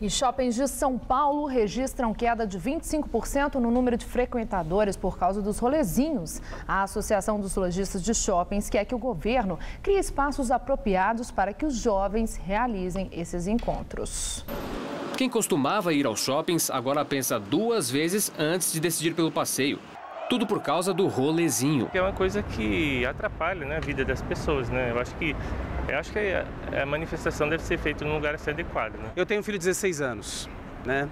E shoppings de São Paulo registram queda de 25% no número de frequentadores por causa dos rolezinhos. A Associação dos Lojistas de Shoppings quer que o governo crie espaços apropriados para que os jovens realizem esses encontros. Quem costumava ir aos shoppings agora pensa duas vezes antes de decidir pelo passeio. Tudo por causa do rolezinho. É uma coisa que atrapalha, né, a vida das pessoas, né? Eu acho que a manifestação deve ser feita num lugar assim adequado, né? Eu tenho um filho de 16 anos, né?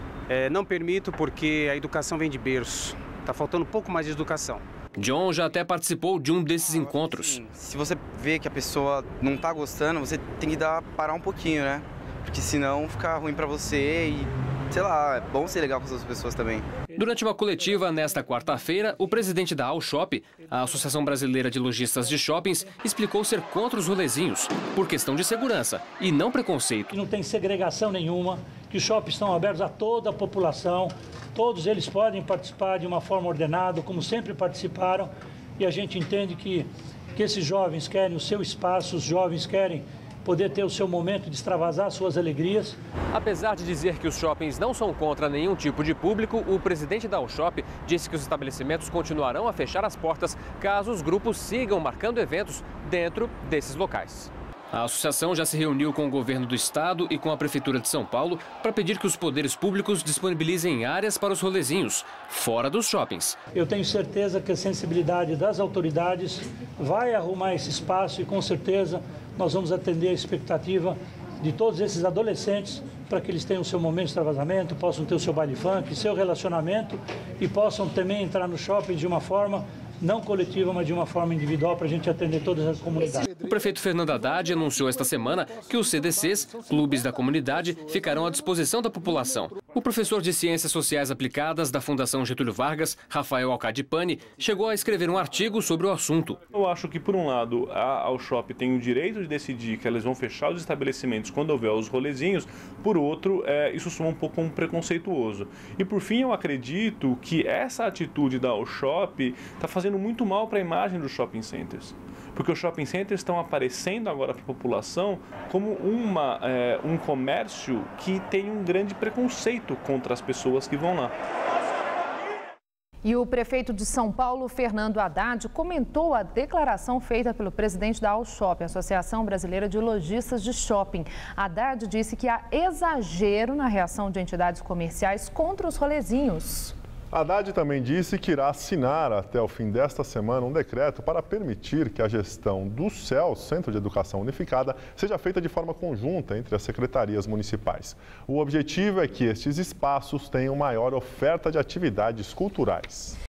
Não permito porque a educação vem de berço. Tá faltando um pouco mais de educação. John já até participou de um desses encontros. Se você vê que a pessoa não tá gostando, você tem que parar um pouquinho, né? Porque senão fica ruim pra você e, sei lá, é bom ser legal com as outras pessoas também. Durante uma coletiva nesta quarta-feira, o presidente da Alshop, a Associação Brasileira de Lojistas de Shoppings, explicou ser contra os rolezinhos, por questão de segurança e não preconceito. Não tem segregação nenhuma, que os shoppings estão abertos a toda a população, todos eles podem participar de uma forma ordenada, como sempre participaram, e a gente entende que esses jovens querem o seu espaço, os jovens querem poder ter o seu momento de extravasar suas alegrias. Apesar de dizer que os shoppings não são contra nenhum tipo de público, o presidente da Alshop disse que os estabelecimentos continuarão a fechar as portas caso os grupos sigam marcando eventos dentro desses locais. A associação já se reuniu com o governo do estado e com a prefeitura de São Paulo para pedir que os poderes públicos disponibilizem áreas para os rolezinhos, fora dos shoppings. Eu tenho certeza que a sensibilidade das autoridades vai arrumar esse espaço e com certeza nós vamos atender a expectativa de todos esses adolescentes para que eles tenham o seu momento de extravasamento, possam ter o seu baile funk, seu relacionamento e possam também entrar no shopping de uma forma não coletiva, mas de uma forma individual para a gente atender todas as comunidades. O prefeito Fernando Haddad anunciou esta semana que os CDCs, clubes da comunidade, ficarão à disposição da população. O professor de Ciências Sociais Aplicadas da Fundação Getúlio Vargas, Rafael Alcadipani, chegou a escrever um artigo sobre o assunto. Eu acho que, por um lado, a Alshop tem o direito de decidir que elas vão fechar os estabelecimentos quando houver os rolezinhos, por outro, isso soa um pouco um preconceituoso. E, por fim, eu acredito que essa atitude da Alshop está fazendo muito mal para a imagem dos shopping centers. Porque os shopping centers estão aparecendo agora para a população como um comércio que tem um grande preconceito contra as pessoas que vão lá. E o prefeito de São Paulo, Fernando Haddad, comentou a declaração feita pelo presidente da Alshop, Associação Brasileira de Lojistas de Shopping. Haddad disse que há exagero na reação de entidades comerciais contra os rolezinhos. Haddad também disse que irá assinar até o fim desta semana um decreto para permitir que a gestão do CEL, Centro de Educação Unificada, seja feita de forma conjunta entre as secretarias municipais. O objetivo é que estes espaços tenham maior oferta de atividades culturais.